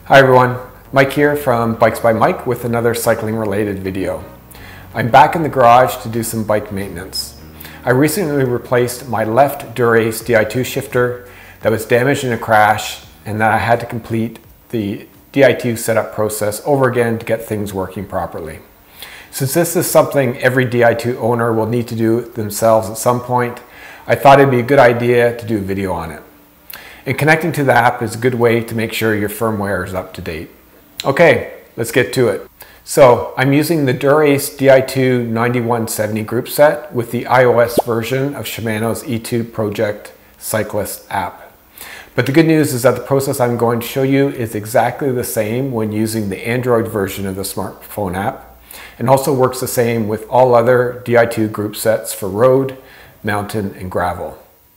Hi everyone, Mike here from Bikes by Mike with another cycling related video. I'm back in the garage to do some bike maintenance. I recently replaced my left Dura Ace Di2 shifter that was damaged in a crash and that I had to complete the Di2 setup process over again to get things working properly. Since this is something every Di2 owner will need to do themselves at some point, I thought it'd be a good idea to do a video on it. And connecting to the app is a good way to make sure your firmware is up to date. Okay, let's get to it. So I'm using the Dura Ace Di2 9170 group set with the iOS version of Shimano's E-Tube Project Cyclist app. But the good news is that the process I'm going to show you is exactly the same when using the Android version of the smartphone app, and also works the same with all other Di2 group sets for road, mountain, and gravel.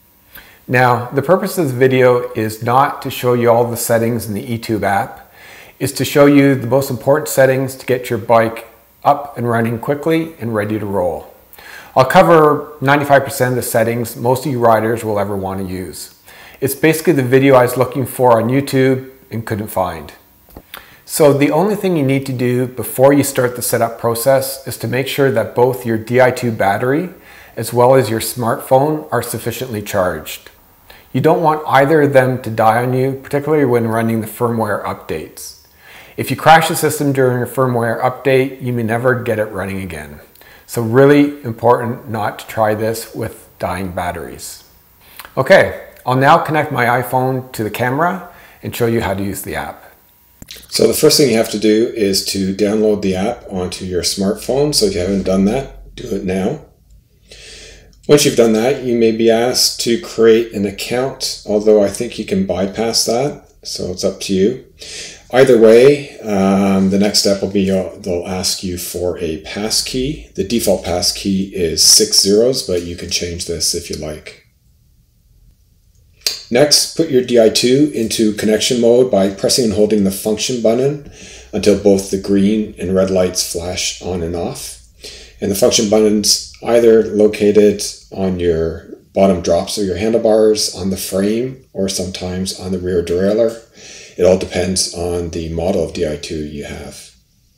Now, the purpose of this video is not to show you all the settings in the E-Tube app. It's to show you the most important settings to get your bike up and running quickly and ready to roll. I'll cover 95% of the settings most of you riders will ever want to use. It's basically the video I was looking for on YouTube and couldn't find. So the only thing you need to do before you start the setup process is to make sure that both your Di2 battery as well as your smartphone are sufficiently charged. You don't want either of them to die on you, particularly when running the firmware updates. If you crash the system during a firmware update, you may never get it running again. So really important not to try this with dying batteries. Okay, I'll now connect my iPhone to the camera and show you how to use the app. So the first thing you have to do is to download the app onto your smartphone. So if you haven't done that, do it now. Once you've done that, you may be asked to create an account, although I think you can bypass that, so it's up to you. Either way, the next step will be they'll ask you for a passkey. The default passkey is 6 zeros, but you can change this if you like. Next, put your Di2 into connection mode by pressing and holding the function button until both the green and red lights flash on and off. And the function button's either located on your bottom drops or your handlebars, on the frame, or sometimes on the rear derailleur. It all depends on the model of Di2 you have.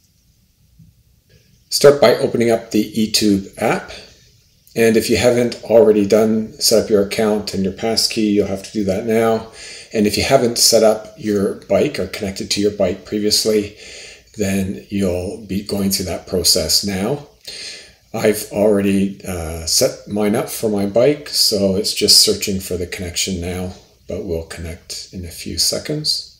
Start by opening up the E-Tube app. And if you haven't already set up your account and your passkey, you'll have to do that now. And if you haven't set up your bike or connected to your bike previously, then you'll be going through that process now. I've already set mine up for my bike, so it's just searching for the connection now, but we'll connect in a few seconds.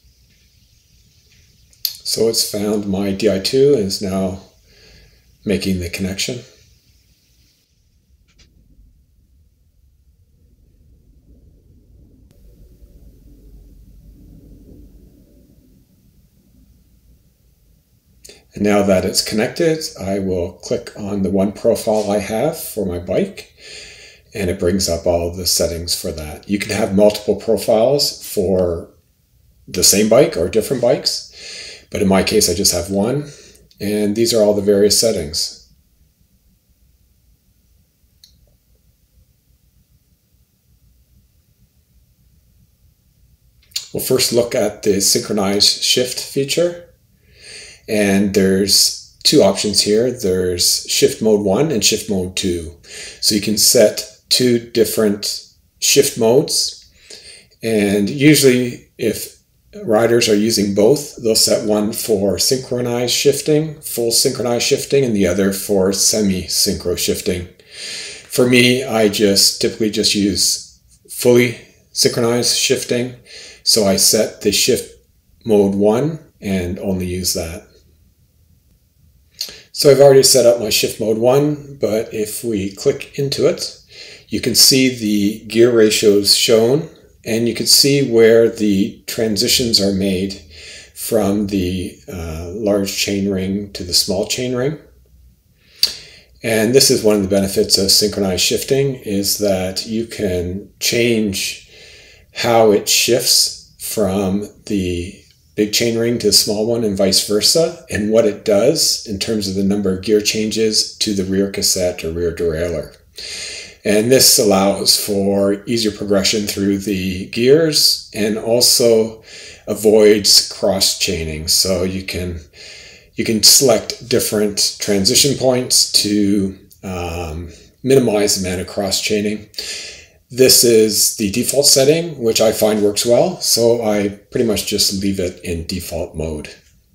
So it's found my Di2 and is now making the connection. And now that it's connected, I will click on the one profile I have for my bike, and it brings up all the settings for that. You can have multiple profiles for the same bike or different bikes, but in my case I just have one, and these are all the various settings. We'll first look at the Synchronize Shift feature. And there's two options here. There's Shift Mode 1 and Shift Mode 2. So you can set two different shift modes. And usually if riders are using both, they'll set one for synchronized shifting, full synchronized shifting, and the other for semi-synchro shifting. For me, I typically just use fully synchronized shifting. So I set the Shift Mode 1 and only use that. So I've already set up my Shift Mode 1, but if we click into it, you can see the gear ratios shown, and you can see where the transitions are made from the large chainring to the small chainring. And this is one of the benefits of synchronized shifting, is that you can change how it shifts from the big chainring to the small one and vice versa, and what it does in terms of the number of gear changes to the rear cassette or rear derailleur. And this allows for easier progression through the gears and also avoids cross chaining. So you can select different transition points to minimize the amount of cross chaining. This is the default setting, which I find works well, so I pretty much just leave it in default mode.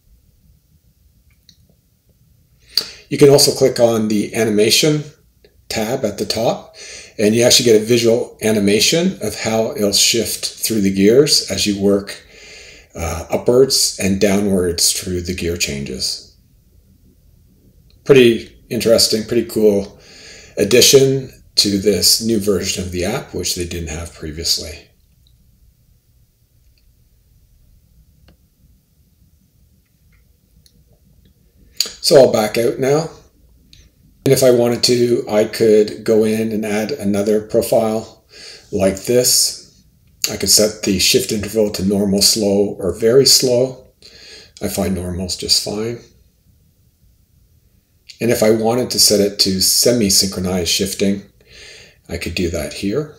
You can also click on the animation tab at the top, and you actually get a visual animation of how it'll shift through the gears as you work upwards and downwards through the gear changes. Pretty interesting, pretty cool addition to this new version of the app, which they didn't have previously. So I'll back out now. And if I wanted to, I could go in and add another profile like this. I could set the shift interval to normal, slow, or very slow. I find normal is just fine. And if I wanted to set it to semi-synchronized shifting, I could do that here.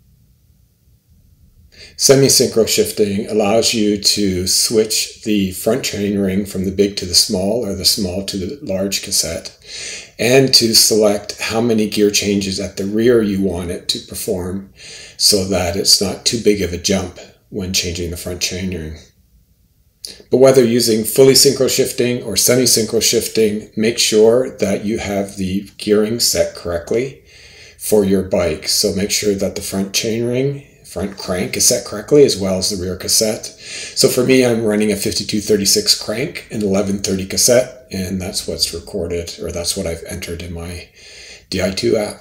Semi-synchro shifting allows you to switch the front chain ring from the big to the small, or the small to the large cassette, and to select how many gear changes at the rear you want it to perform so that it's not too big of a jump when changing the front chain ring. But whether using fully synchro shifting or semi-synchro shifting, make sure that you have the gearing set correctly for your bike. So make sure that the front chain ring, front crank is set correctly, as well as the rear cassette. So for me, I'm running a 5236 crank and 1130 cassette, and that's what's recorded, or that's what I've entered in my Di2 app.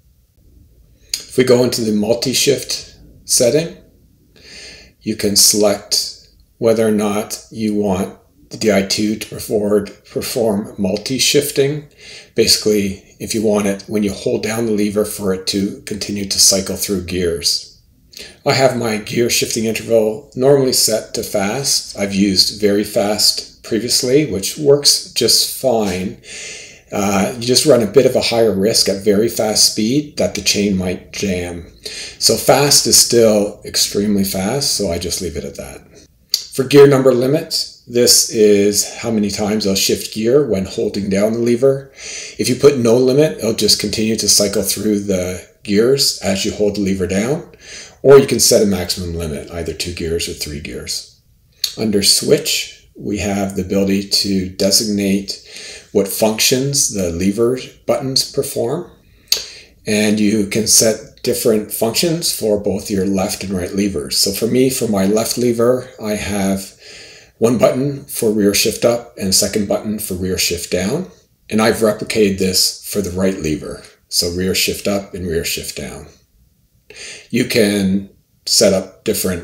If we go into the multi-shift setting, you can select whether or not you want the Di2 to perform multi-shifting. Basically, if you want it when you hold down the lever for it to continue to cycle through gears. I have my gear shifting interval normally set to fast. I've used very fast previously, which works just fine. You just run a bit of a higher risk at very fast speed that the chain might jam. So fast is still extremely fast, so I just leave it at that. For gear number limits, this is how many times I'll shift gear when holding down the lever. If you put no limit, it'll just continue to cycle through the gears as you hold the lever down, or you can set a maximum limit, either 2 gears or 3 gears. Under switch, we have the ability to designate what functions the lever buttons perform, and you can set different functions for both your left and right levers. So for me, for my left lever, I have one button for rear shift up and a second button for rear shift down. And I've replicated this for the right lever. So rear shift up and rear shift down. You can set up different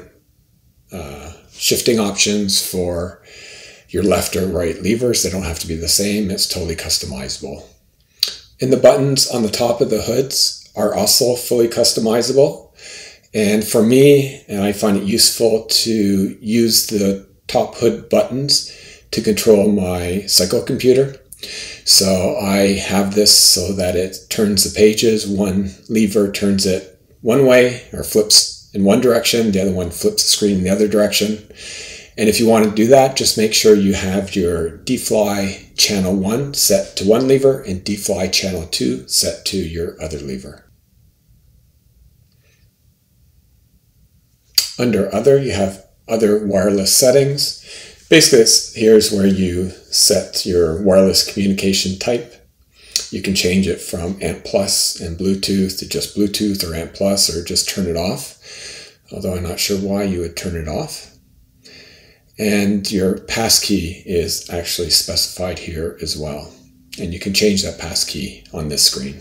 shifting options for your left or right levers. They don't have to be the same. It's totally customizable. And the buttons on the top of the hoods are also fully customizable. And for me, and I find it useful to use the top hood buttons to control my cycle computer. So I have this so that it turns the pages. One lever turns it one way or flips in one direction. The other one flips the screen in the other direction. And if you want to do that, just make sure you have your D-Fly channel 1 set to one lever and D-Fly channel 2 set to your other lever. Under Other, you have other wireless settings. Basically, here's where you set your wireless communication type. You can change it from ANT Plus and Bluetooth to just Bluetooth or ANT Plus, or just turn it off, although I'm not sure why you would turn it off. And your passkey is actually specified here as well. And you can change that passkey on this screen.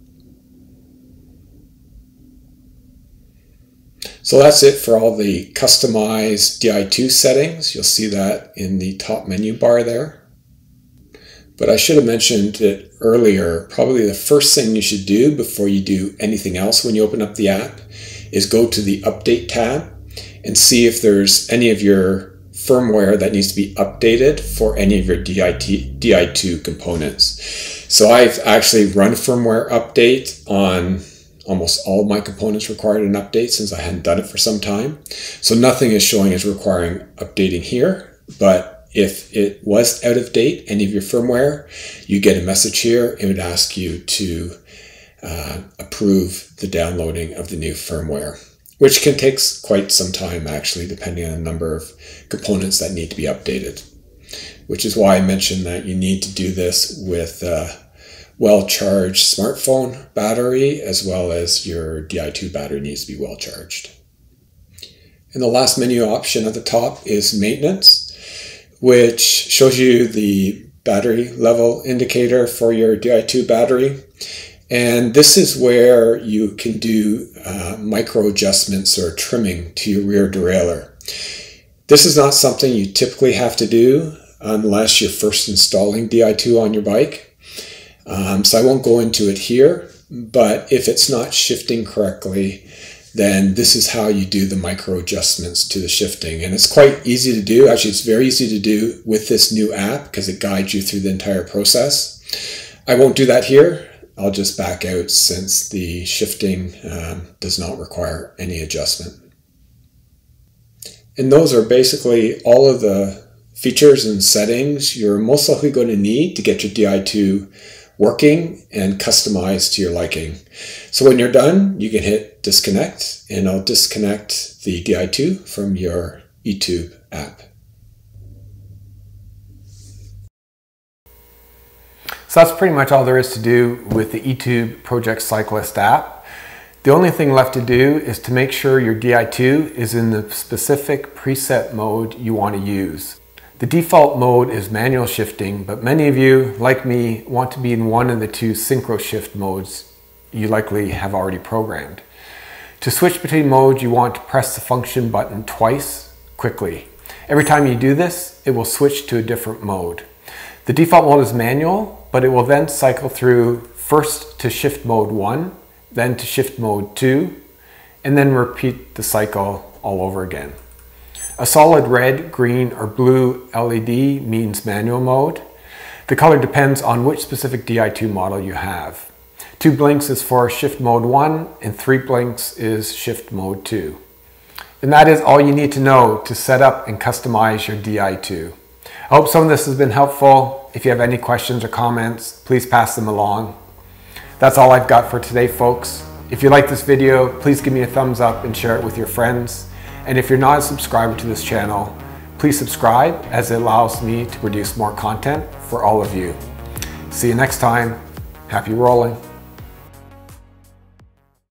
So that's it for all the customized Di2 settings. You'll see that in the top menu bar there. But I should have mentioned it earlier. Probably the first thing you should do before you do anything else when you open up the app is go to the Update tab and see if there's any of your firmware that needs to be updated for any of your Di2 components. So I've actually run a firmware update on almost all my components required an update since I hadn't done it for some time. So nothing is showing as requiring updating here, but if it was out of date, any of your firmware, you get a message here. It would ask you to approve the downloading of the new firmware, which can take quite some time actually, depending on the number of components that need to be updated. Which is why I mentioned that you need to do this with a well-charged smartphone battery, as well as your Di2 battery needs to be well charged. And the last menu option at the top is maintenance, which shows you the battery level indicator for your Di2 battery. And this is where you can do micro adjustments or trimming to your rear derailleur. This is not something you typically have to do unless you're first installing Di2 on your bike. So I won't go into it here, but if it's not shifting correctly, then this is how you do the micro adjustments to the shifting. And it's quite easy to do. Actually, it's very easy to do with this new app because it guides you through the entire process. I won't do that here. I'll just back out since the shifting does not require any adjustment. And those are basically all of the features and settings you're most likely going to need to get your Di2 working and customized to your liking. So when you're done, you can hit disconnect, and I'll disconnect the Di2 from your E-Tube app. So that's pretty much all there is to do with the E-Tube Project Cyclist app. The only thing left to do is to make sure your Di2 is in the specific preset mode you want to use. The default mode is manual shifting, but many of you, like me, want to be in one of the two Synchro shift modes you likely have already programmed. To switch between modes, you want to press the function button twice quickly. Every time you do this, it will switch to a different mode. The default mode is manual, but it will then cycle through first to shift mode 1, then to shift mode 2, and then repeat the cycle all over again. A solid red, green, or blue LED means manual mode. The color depends on which specific Di2 model you have. 2 blinks is for shift mode 1, and 3 blinks is shift mode 2. And that is all you need to know to set up and customize your Di2. I hope some of this has been helpful. If you have any questions or comments, please pass them along. That's all I've got for today, folks. If you like this video, please give me a thumbs up and share it with your friends. And if you're not a subscriber to this channel, please subscribe, as it allows me to produce more content for all of you. See you next time. Happy rolling.